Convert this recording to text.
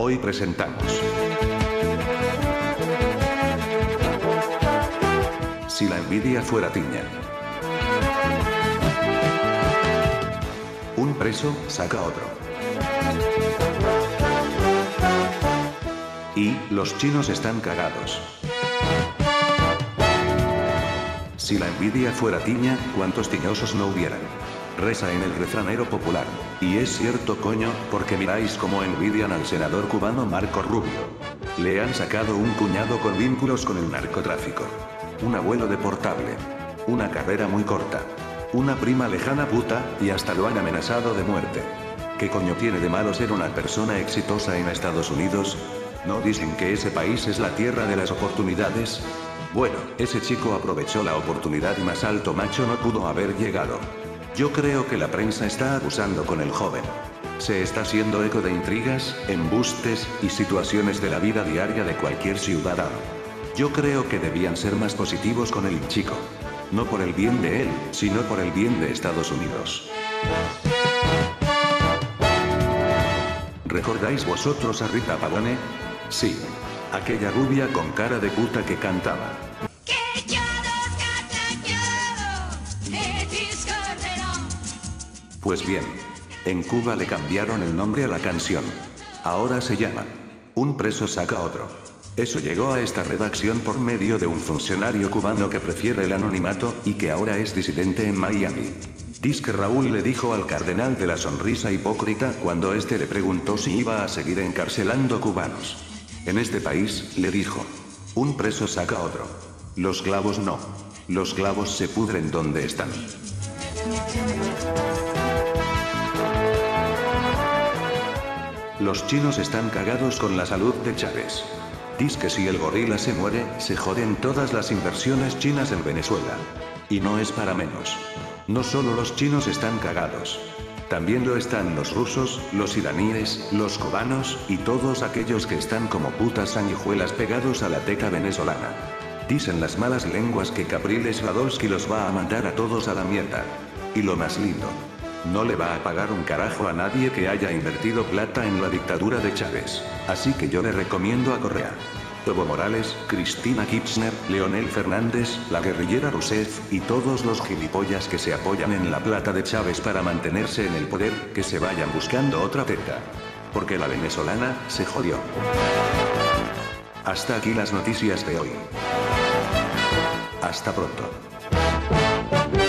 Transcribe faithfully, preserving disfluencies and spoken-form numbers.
Hoy presentamos Si la envidia fuera tiña. Un preso saca a otro. Y los chinos están cagados. Si la envidia fuera tiña, ¿cuántos tiñosos no hubieran? Reza en el refranero popular. Y es cierto, coño, porque miráis cómo envidian al senador cubano Marco Rubio. Le han sacado un cuñado con vínculos con el narcotráfico. Un abuelo deportable. Una carrera muy corta. Una prima lejana puta, y hasta lo han amenazado de muerte. ¿Qué coño tiene de malo ser una persona exitosa en Estados Unidos? ¿No dicen que ese país es la tierra de las oportunidades? Bueno, ese chico aprovechó la oportunidad y más alto macho no pudo haber llegado. Yo creo que la prensa está abusando con el joven. Se está haciendo eco de intrigas, embustes y situaciones de la vida diaria de cualquier ciudadano. Yo creo que debían ser más positivos con el chico. No por el bien de él, sino por el bien de Estados Unidos. ¿Recordáis vosotros a Rita Pavone? Sí. Aquella rubia con cara de puta que cantaba. Pues bien, en Cuba le cambiaron el nombre a la canción. Ahora se llama Un preso saca a otro. Eso llegó a esta redacción por medio de un funcionario cubano que prefiere el anonimato y que ahora es disidente en Miami. Dice que Raúl le dijo al cardenal de la sonrisa hipócrita cuando este le preguntó si iba a seguir encarcelando cubanos. En este país, le dijo, un preso saca a otro. Los clavos no. Los clavos se pudren donde están. Los chinos están cagados con la salud de Chávez. Dice que si el gorila se muere, se joden todas las inversiones chinas en Venezuela. Y no es para menos. No solo los chinos están cagados. También lo están los rusos, los iraníes, los cubanos, y todos aquellos que están como putas sanguijuelas pegados a la teca venezolana. Dicen las malas lenguas que Capriles Radolski los va a mandar a todos a la mierda. Y lo más lindo. No le va a pagar un carajo a nadie que haya invertido plata en la dictadura de Chávez. Así que yo le recomiendo a Correa, Evo Morales, Cristina Kirchner, Leonel Fernández, la guerrillera Rousseff y todos los gilipollas que se apoyan en la plata de Chávez para mantenerse en el poder, que se vayan buscando otra teca. Porque la venezolana se jodió. Hasta aquí las noticias de hoy. Hasta pronto.